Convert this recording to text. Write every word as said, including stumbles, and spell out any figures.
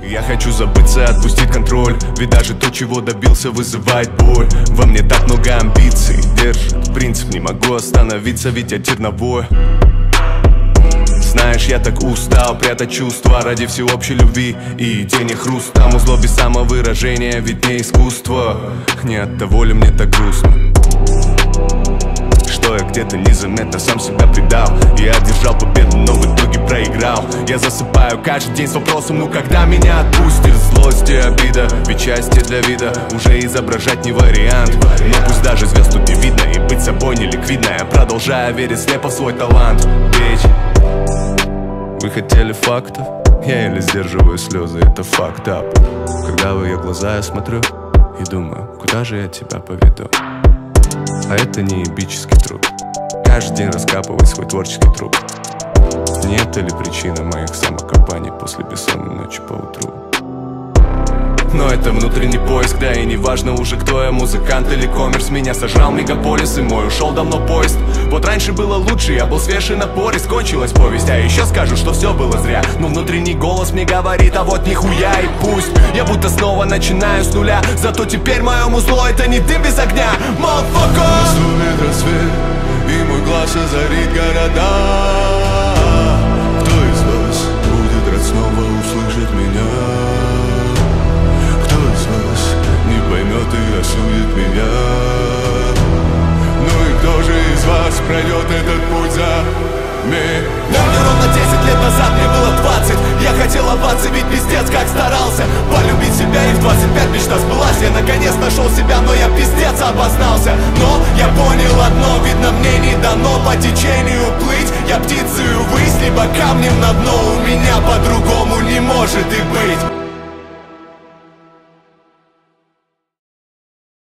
Я хочу забыться, отпустить контроль. Ведь даже то, чего добился, вызывает боль. Во мне так много амбиций держит принцип, не могу остановиться, ведь я терновой. Знаешь, я так устал прятать чувства ради всеобщей любви и денег хрустом. У злобе самовыражения, ведь не искусство. Не от того ли мне так грустно, что я где-то незаметно сам себя предал. Я одержал победу, но в итоге проиграл. Я засыпаю каждый день с вопросом: ну когда меня отпустит? Злость и обида, ведь счастье для вида уже изображать не вариант. Но пусть даже звезд тут не видно, и быть собой не ликвидно. Я продолжаю верить слепо в свой талант. Ведь вы хотели фактов, я еле сдерживаю слезы, это факт ап. Когда в ее глаза я смотрю и думаю, куда же я тебя поведу. А это не эпический труд, каждый день раскапывать свой творческий труд. Не это ли причина моих самокопаний после бессонной ночи поутру? Но это внутренний поиск, да и не важно уже, кто я, музыкант или коммерс. Меня сожрал мегаполис, и мой ушел давно поезд. Вот раньше было лучше, я был свеж и напорист. Кончилась повесть, а еще скажу, что все было зря. Но внутренний голос мне говорит: а вот нихуя, и пусть я будто снова начинаю с нуля. Зато теперь моему зло это не дым без огня. Motherfucker! Наступит рассвет, и мой глаз озарит города. Кто из вас будет рад снова услышать меня? Не поймет и осудит меня. Ну и кто же из вас пройдет этот путь за меня? Помню, ровно десять лет назад мне было двадцать. Я хотел овации, ведь пиздец как старался полюбить себя, и в двадцать пять мечта сбылась. Я наконец нашел себя, но я пиздец обознался. Но я понял одно, видно мне не дано по течению плыть. Я птицею ввысь, либо камнем на дно. У меня по-другому не может и быть.